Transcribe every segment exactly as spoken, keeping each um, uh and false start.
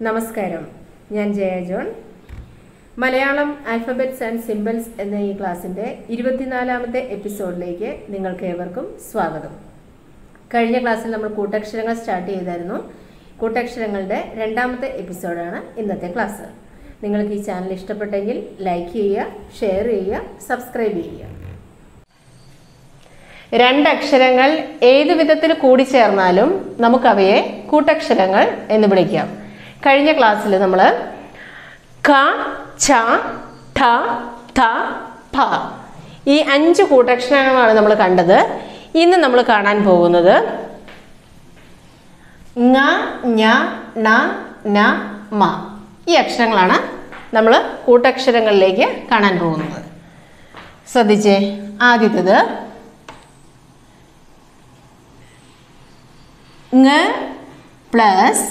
നമസ്കാരം, ഞാൻ Jaya John. Malayalam alphabets and symbols എന്ന ഈ ക്ലാസ്സിൻ്റെ ഇരുപത്തിനാലാമത്തെ എപ്പിസോഡിലേക്ക് നിങ്ങൾക്ക് ഏവർക്കും സ്വാഗതം. കഴിഞ്ഞ ക്ലാസ്സിൽ നമ്മൾ കൂട്ടക്ഷരങ്ങൾ സ്റ്റാർട്ട് ചെയ്തായിരുന്നു. കൂട്ടക്ഷരങ്ങളുടെ രണ്ടാമത്തെ എപ്പിസോഡാണ് ഇന്നത്തെ ക്ലാസ്. നിങ്ങൾക്ക് ഈ ചാനൽ ഇഷ്ടപ്പെട്ടെങ്കിൽ ലൈക്ക് ചെയ്യുക, ഷെയർ ചെയ്യുക, സബ്സ്ക്രൈബ് ചെയ്യുക. രണ്ടക്ഷരങ്ങൾ ഏതു വിധത്തിൽ കൂടിച്ചേർന്നാലും നമുക്കവയെ കൂട്ടക്ഷരങ്ങൾ എന്ന് വിളിക്കാം. കഴിഞ്ഞ ക്ലാസ്സിൽ നമ്മൾ ക, ച, ഠ, ഥ, ഫ ഈ അഞ്ച് കൂട്ടക്ഷരങ്ങളാണ് നമ്മൾ കണ്ടത്. ഇന്ന് നമ്മൾ കാണാൻ പോകുന്നത് ങ, ഞ, ണ, ന, മ ഈ അക്ഷരങ്ങളാണ് നമ്മൾ കൂട്ടക്ഷരങ്ങളിലേക്ക് കാണാൻ പോകുന്നത്. ശ്രദ്ധിച്ചേ, ആദ്യത്തേത് ങ പ്ലസ്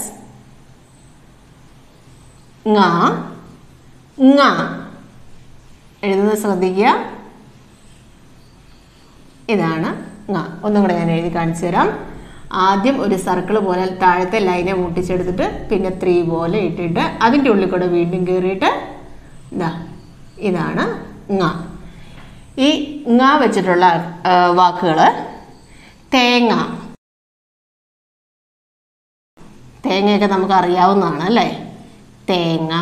ങ, ങ എഴുതുന്നത് ശ്രദ്ധിക്കുക. ഇതാണ് ങ. ഒന്നും കൂടെ ഞാൻ എഴുതി കാണിച്ചു തരാം. ആദ്യം ഒരു സർക്കിൾ പോലെ താഴത്തെ ലൈനെ മുട്ടിച്ചെടുത്തിട്ട് പിന്നെ ത്രീ പോലെ ഇട്ടിട്ട് അതിൻ്റെ ഉള്ളിൽ കൂടെ വീണ്ടും കയറിയിട്ട് ഇതാ ഇതാണ് ങ. ഈ ങ വെച്ചിട്ടുള്ള വാക്കുകൾ തേങ്ങ. തേങ്ങയൊക്കെ നമുക്ക് അറിയാവുന്നതാണ് അല്ലേ? തേങ്ങ,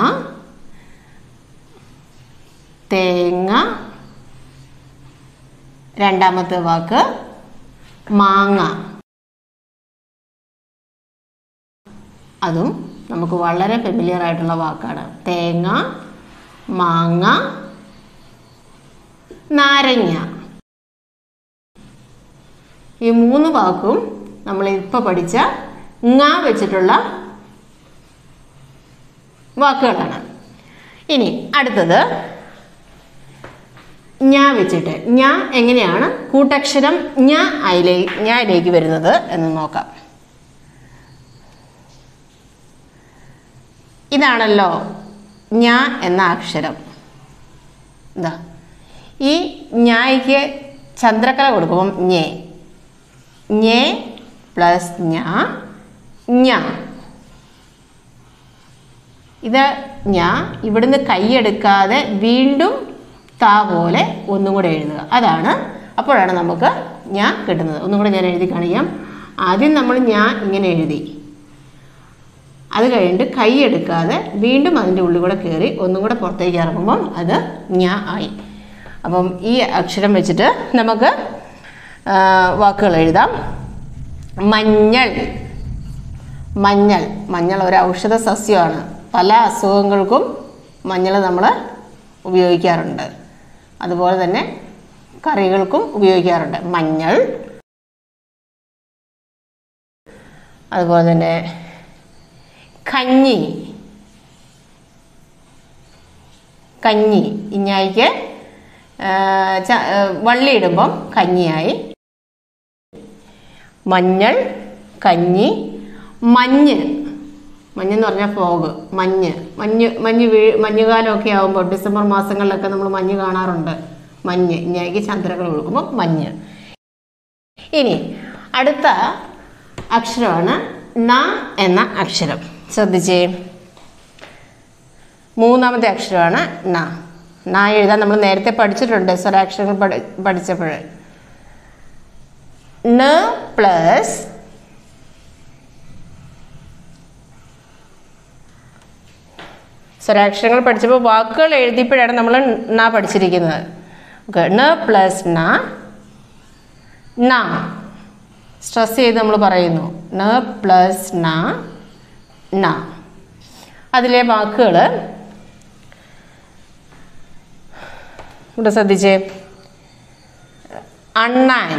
തേങ്ങ. രണ്ടാമത്തെ വാക്ക് മാങ്ങ. അതും നമുക്ക് വളരെ ഫെമിലിയർ ആയിട്ടുള്ള വാക്കാണ്. തേങ്ങ, മാങ്ങ, നാരങ്ങ. ഈ മൂന്ന് വാക്കും നമ്മൾ ഇപ്പോൾ പഠിച്ച ങ വെച്ചിട്ടുള്ള വാക്കുകളാണ്. ഇനി അടുത്തത് ഞ വെച്ചിട്ട്. ഞ എങ്ങനെയാണ് കൂട്ടക്ഷരം ഞ അതിലേ ഞായിലേക്ക് വരുന്നത് എന്ന് നോക്കാം. ഇതാണല്ലോ ഞ എന്ന അക്ഷരം. ഇതാ ഈ ഞായ്ക്ക് ചന്ദ്രക്കല കൊടുക്കുമ്പം ഞേ, ഞേ പ്ലസ് ഞ, ഞ. ഇത് ഞാൻ ഇവിടുന്ന് കൈയെടുക്കാതെ വീണ്ടും താ പോലെ ഒന്നും കൂടെ എഴുതുക. അതാണ് അപ്പോഴാണ് നമുക്ക് ഞാൻ കിട്ടുന്നത്. ഒന്നും കൂടെ ഞാൻ എഴുതി കാണിക്കാം. ആദ്യം നമ്മൾ ഞാൻ ഇങ്ങനെ എഴുതി, അത് കഴിഞ്ഞിട്ട് കൈയെടുക്കാതെ വീണ്ടും അതിൻ്റെ ഉള്ളിൽ കൂടെ കയറി ഒന്നും കൂടെ പുറത്തേക്ക് ഇറങ്ങുമ്പം അത് ഞാൻ ആയി. അപ്പം ഈ അക്ഷരം വെച്ചിട്ട് നമുക്ക് വാക്കുകൾ എഴുതാം. മഞ്ഞൾ. മഞ്ഞൾ മഞ്ഞൾ ഒരു ഔഷധ സസ്യമാണ്. പല അസുഖങ്ങൾക്കും മഞ്ഞൾ നമ്മൾ ഉപയോഗിക്കാറുണ്ട്. അതുപോലെ തന്നെ കറികൾക്കും ഉപയോഗിക്കാറുണ്ട് മഞ്ഞൾ. അതുപോലെ തന്നെ കഞ്ഞി. കഞ്ഞി ഇഞ്ഞായിക്ക് വള്ളിയിടുമ്പം കഞ്ഞിയായി. മഞ്ഞൾ, കഞ്ഞി. മഞ്ഞ്. മഞ്ഞെന്ന് പറഞ്ഞാൽ ഫോഗ്. മഞ്ഞ് മഞ്ഞ് മഞ്ഞ് വീ മഞ്ഞുകാലമൊക്കെ ആകുമ്പോൾ ഡിസംബർ മാസങ്ങളിലൊക്കെ നമ്മൾ മഞ്ഞ് കാണാറുണ്ട്. മഞ്ഞ് ഇഞ്ഞായിക്ക് ചന്ദ്രകൾ കൊടുക്കുമ്പോൾ മഞ്ഞ്. ഇനി അടുത്ത അക്ഷരമാണ് ന എന്ന അക്ഷരം. ശ്രദ്ധിച്ചേ, മൂന്നാമത്തെ അക്ഷരമാണ് ന. ന എഴുതാൻ നമ്മൾ നേരത്തെ പഠിച്ചിട്ടുണ്ട് സ്വരാക്ഷരങ്ങൾ പഠി പഠിച്ചപ്പോൾ. ന പ്ലസ് സ്വരാക്ഷരങ്ങൾ പഠിച്ചപ്പോൾ വാക്കുകൾ എഴുതിയപ്പോഴാണ് നമ്മൾ ന പഠിച്ചിരിക്കുന്നത്. ഓക്കെ, ന പ്ലസ് ന, ന. സ്ട്രെസ് ചെയ്ത് നമ്മൾ പറയുന്നു ന പ്ലസ് ന, ന. അതിലെ വാക്കുകൾ ഇവിടെ ശ്രദ്ധിച്ചേ. അണ്ണാൻ.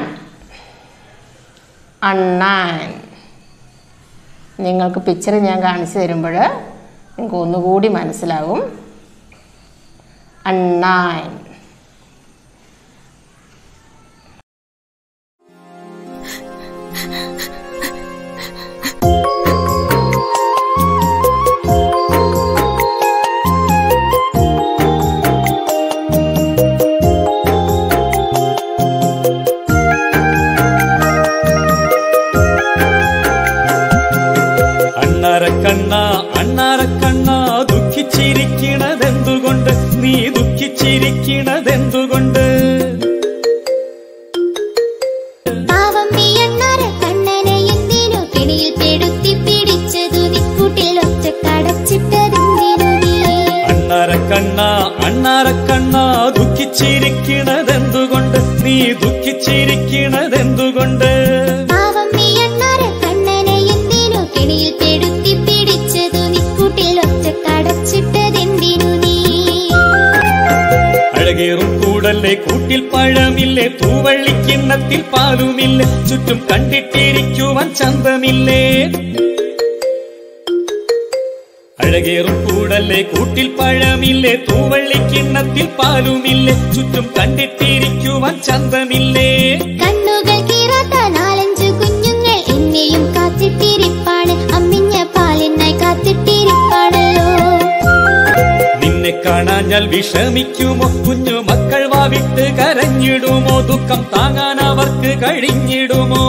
അണ്ണാൻ. നിങ്ങൾക്ക് പിക്ചർ ഞാൻ കാണിച്ചു തരുമ്പോൾ നിങ്ങൾക്ക് ഒന്നുകൂടി മനസ്സിലാവും. അണ്ണാൻ. கண்ணா അണ്ണാരക്കണ്ണ ദുഃഖിച്ചിരിക്കണതെന്തുകൊണ്ട് നീ ദുഃഖിച്ചിരിക്കണതെന്തുകൊണ്ട് അണ്ണാരക്കണ്ണ അണ്ണാരക്കണ്ണ ദുഃഖിച്ചിരിക്കണതെന്തുകൊണ്ട് നീ ദുഃഖിച്ചിരിക്കണതെന്തുകൊണ്ട് അഴകേറും കൂടല്ലേ കൂട്ടിൽ പഴമില്ലേ തൂവള്ളിക്കിണ്ണത്തിൽ പാലുമില്ലേ ചുറ്റും കണ്ടിട്ടിരിക്കുവാൻ ചന്തമില്ലേ അഴകേറും കൂടല്ലേ കൂട്ടിൽ പഴമില്ലേ തൂവള്ളിക്കിണ്ണത്തിൽ പാലുമില്ലേ ചുറ്റും കണ്ടിട്ടിരിക്കുവാൻ ചന്തമില്ലേ കണ്ണുകൾ കീറാത്ത നാലഞ്ചു കുഞ്ഞുങ്ങൾ എന്നെയും കാത്തിട്ടിരിപ്പാണ് അമ്മിഞ്ഞ പാലിനായി കാത്തിട്ടിരിപ്പാണല്ലോ നിന്നെ കാണാഞ്ഞാൽ വിഷമിക്കുമോ കുഞ്ഞു മക്കൾ വാവിട്ട് കരഞ്ഞിടുമോ ദുഃഖം താങ്ങാൻ അവർക്ക് കഴിഞ്ഞിടുമോ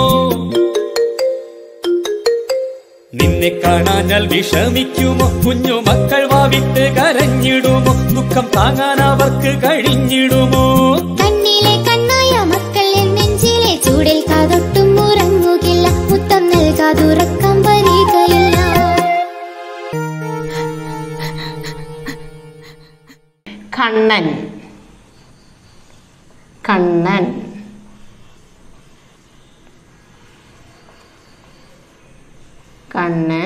നിന്നെ കാണാഞ്ഞാൽ വിഷമിക്കുമോ കുഞ്ഞു മക്കൾ വാവിട്ട് കരഞ്ഞിടുമോ ദുഃഖം താങ്ങാൻ അവർക്ക് കഴിഞ്ഞിടുമോ കണ്ണിലെ കണ്ണായ മക്കൾ നെഞ്ചിലെ ചൂടിൽ കാതൊട്ടും ഉറങ്ങുകില്ല മുത്തം നൽകാതുറക്കം വരികയില്ല കണ്ണൻ കണ്ണൻ കണ്ണൻ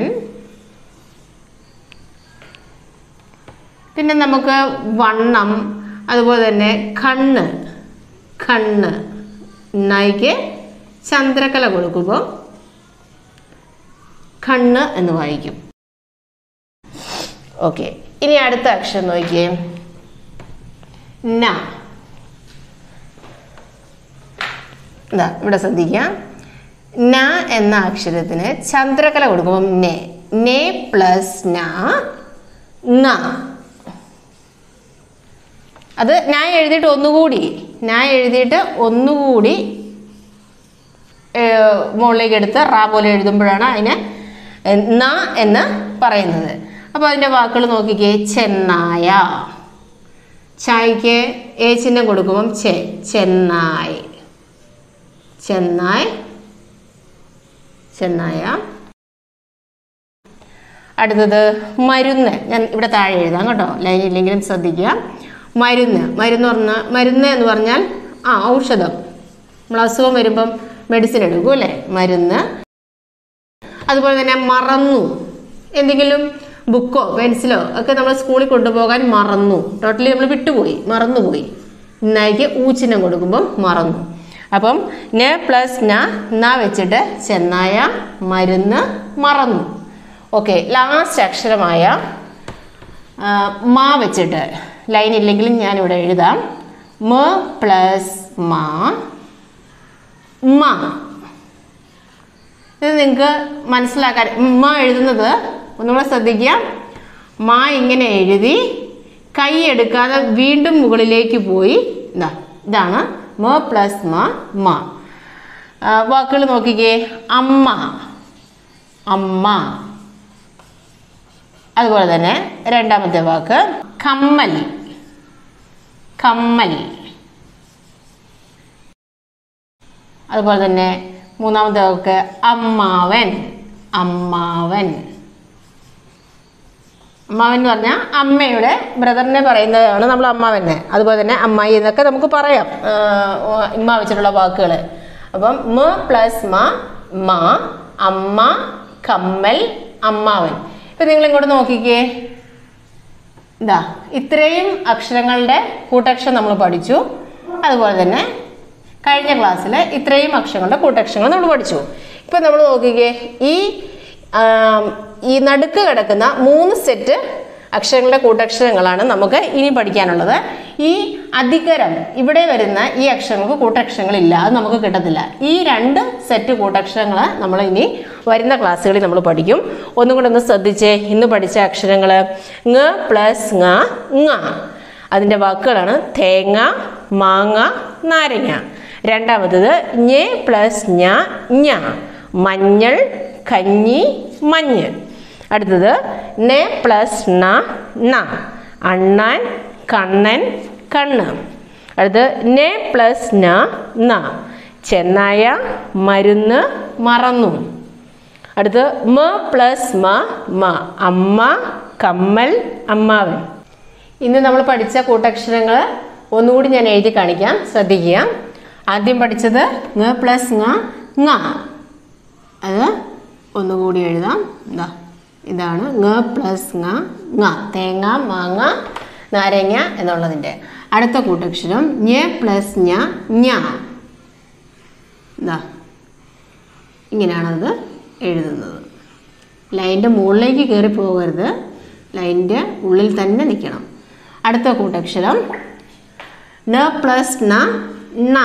പിന്നെ നമുക്ക് വണ്ണം അതുപോലെ തന്നെ കണ്ണ് കണ്ണ് നായിക്ക് ചന്ദ്രകല കൊടുക്കുമ്പോൾ കണ്ണ് എന്ന് വായിക്കും. ഓക്കെ, ഇനി അടുത്ത അക്ഷരം നോക്കിയേ. ന. എന്താ ഇവിടെ ശ്രദ്ധിക്കാം. ന എന്ന അക്ഷരത്തിന് ചന്ദ്രകല കൊടുക്കുമ്പോൾ നെ നെ പ്ലസ് ന ന. അത് ഞാൻ എഴുതിയിട്ട് ഒന്നുകൂടി ഞാൻ എഴുതിയിട്ട് ഒന്നുകൂടി മുകളിലേക്ക് എടുത്ത് റാ പോലെ എഴുതുമ്പോഴാണ് അതിനെ ന എന്ന് പറയുന്നത്. അപ്പോൾ അതിൻ്റെ വാക്കുകൾ നോക്കിക്കേ. ചെന്നായ. ചായക്ക് ഏ ചിഹ്നം കൊടുക്കുമ്പം ചെ ചെന്നായ് ചെന്നായ് ചെന്നായ. അടുത്തത് മരുന്ന്. ഞാൻ ഇവിടെ താഴെ എഴുതാം കേട്ടോ, ലൈൻ ഇല്ലെങ്കിലും ശ്രദ്ധിക്കുക. മരുന്ന്. മരുന്ന് പറഞ്ഞാൽ മരുന്ന് എന്ന് പറഞ്ഞാൽ ആ ഔഷധം. നമ്മൾ അസുഖം വരുമ്പം മെഡിസിൻ എടുക്കും അല്ലേ, മരുന്ന്. അതുപോലെ തന്നെ മറന്നു. എന്തെങ്കിലും ബുക്കോ പെൻസിലോ ഒക്കെ നമ്മൾ സ്കൂളിൽ കൊണ്ടുപോകാൻ മറന്നു. ടോട്ടലി നമ്മൾ വിട്ടുപോയി, മറന്നുപോയി. ഇന്നായിക്ക് ഊച്ചിഹ്നം കൊടുക്കുമ്പം മറന്നു. അപ്പം ന പ്ലസ് ന ന വെച്ചിട്ട് ചെന്നായ, മരുന്ന്, മറന്നു. ഓക്കെ, ലാസ്റ്റ് അക്ഷരമായ മാ വെച്ചിട്ട് ലൈൻ ഇല്ലെങ്കിലും ഞാനിവിടെ എഴുതാം. മ പ്ലസ് മാ മാ. ഇത് നിങ്ങൾക്ക് മനസ്സിലാക്കാൻ മ എഴുതുന്നത് ഒന്നുകൂടെ ശ്രദ്ധിക്കുക. മാ ഇങ്ങനെ എഴുതി കൈ എടുക്കാതെ വീണ്ടും മുകളിലേക്ക് പോയി. ഇതാ ഇതാണ് മ പ്ലസ് മ മ. വാക്കുകൾ നോക്കിക്കേ. അമ്മ അമ്മ. അതുപോലെ തന്നെ രണ്ടാമത്തെ വാക്ക് കമ്മൽ കമ്മൽ. അതുപോലെ തന്നെ മൂന്നാമത്തെ വാക്ക് അമ്മാവൻ അമ്മാവൻ. അമ്മാവൻ എന്ന് പറഞ്ഞാൽ അമ്മയുടെ ബ്രദറിനെ പറയുന്നതാണ് നമ്മൾ അമ്മാവനെ. അതുപോലെ തന്നെ അമ്മായി എന്നൊക്കെ നമുക്ക് പറയാം ഇമ്മ വെച്ചിട്ടുള്ള വാക്കുകൾ. അപ്പം മ പ്ലസ് മ മ അമ്മ കമ്മൽ അമ്മാവൻ. ഇപ്പം നിങ്ങൾ ഇങ്ങോട്ട് നോക്കിക്കേ. ഇതാ ഇത്രയും അക്ഷരങ്ങളുടെ കൂട്ടക്ഷരം നമ്മൾ പഠിച്ചു. അതുപോലെ തന്നെ കഴിഞ്ഞ ക്ലാസ്സിൽ ഇത്രയും അക്ഷരങ്ങളുടെ കൂട്ടക്ഷരങ്ങൾ നമ്മൾ പഠിച്ചു. ഇപ്പം നമ്മൾ നോക്കിക്കേ, ഈ ഈ നടുക്ക് കിടക്കുന്ന മൂന്ന് സെറ്റ് അക്ഷരങ്ങളുടെ കൂട്ടക്ഷരങ്ങളാണ് നമുക്ക് ഇനി പഠിക്കാനുള്ളത്. ഈ അധികരം ഇവിടെ വരുന്ന ഈ അക്ഷരങ്ങൾക്ക് കൂട്ടക്ഷരങ്ങളില്ല, അത് നമുക്ക് കിട്ടത്തില്ല. ഈ രണ്ട് സെറ്റ് കൂട്ടക്ഷരങ്ങൾ നമ്മൾ ഇനി വരുന്ന ക്ലാസ്സുകളിൽ നമ്മൾ പഠിക്കും. ഒന്നും കൂടെ ഒന്ന് ശ്രദ്ധിച്ചേ. ഇന്ന് പഠിച്ച അക്ഷരങ്ങൾ ങ പ്ലസ് ങ ങ. അതിൻ്റെ വാക്കുകളാണ് തേങ്ങ, മാങ്ങ, നാരങ്ങ. രണ്ടാമത്തത് ഞ പ്ലസ് ഞ ഞ. മഞ്ഞൾ, കഞ്ഞി, മഞ്ഞ്. അടുത്തത് നെ പ്ലസ് ന ന, അണ്ണാൻ കണ്ണൻ കണ്ണ്. അടുത്തത് നെ പ്ലസ് ന ന, ചെന്നായ മരുന്ന് മറന്നു. അടുത്ത് മ പ്ലസ് മ മ, അമ്മ കമ്മൽ അമ്മാവൻ. ഇന്ന് നമ്മൾ പഠിച്ച കൂട്ടക്ഷരങ്ങൾ ഒന്നുകൂടി ഞാൻ എഴുതി കാണിക്കാം, ശ്രദ്ധിക്കുക. ആദ്യം പഠിച്ചത് ങ പ്ലസ് ങ ങ, അത് ഒന്നുകൂടി എഴുതാം. എന്താ ഇതാണ് ങ പ്ലസ് ങ ങ, തേങ്ങ മാങ്ങ നാരങ്ങ എന്നുള്ളതിൻ്റെ. അടുത്ത കൂട്ടക്ഷരം ഞ പ്ലസ് ഞ ഞ, എന്താ ഇങ്ങനെയാണത് എഴുതുന്നത്. ലൈൻ്റെ മുകളിലേക്ക് കയറി പോകരുത്, ലൈൻ്റെ ഉള്ളിൽ തന്നെ നിൽക്കണം. അടുത്ത കൂട്ടക്ഷരം ന പ്ലസ് ന ണ,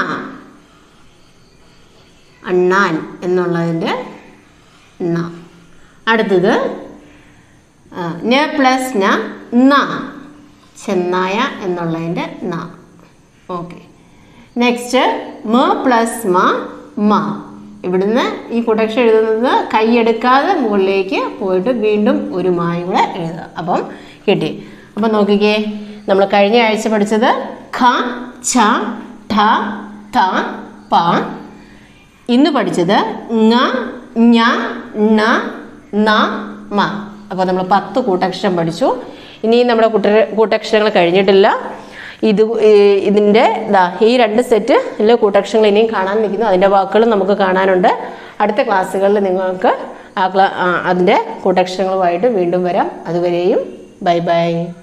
അണ്ണാൻ എന്നുള്ളതിൻ്റെ ണ. അടുത്തത് ന പ്ലസ് ന ന, ചെന്നായ എന്നുള്ളതിൻ്റെ ന. ഓക്കെ, നെക്സ്റ്റ് മ പ്ലസ് മ മ. ഇവിടുന്ന് ഈ കൂട്ടക്ഷരം എഴുതുന്നത് കൈയെടുക്കാതെ മുകളിലേക്ക് പോയിട്ട് വീണ്ടും ഒരു മായും കൂടെ എഴുതുക. അപ്പം കിട്ടി. അപ്പം നോക്കിക്കേ, നമ്മൾ കഴിഞ്ഞ ആഴ്ച പഠിച്ചത് ഖ ഛ ഠ ത പ. ഇന്ന് പഠിച്ചത് ങ ഞ ണ ന മ. അപ്പോൾ നമ്മൾ പത്ത് കൂട്ടക്ഷരം പഠിച്ചു. ഇനി നമ്മുടെ കൂട്ട കൂട്ടക്ഷരങ്ങൾ കഴിഞ്ഞിട്ടില്ല. ഇത് ഇതിൻ്റെ ഇതാ ഈ രണ്ട് സെറ്റ് എല്ലാ കൂട്ടക്ഷരങ്ങൾ ഇനിയും കാണാൻ നിൽക്കുന്നു. അതിൻ്റെ വാക്കുകൾ നമുക്ക് കാണാനുണ്ട്. അടുത്ത ക്ലാസ്സുകളിൽ നിങ്ങൾക്ക് ആ ക്ലാ അതിൻ്റെ കൂട്ടക്ഷരങ്ങളുമായിട്ട് വീണ്ടും വരാം. അതുവരെയും ബൈ ബൈ.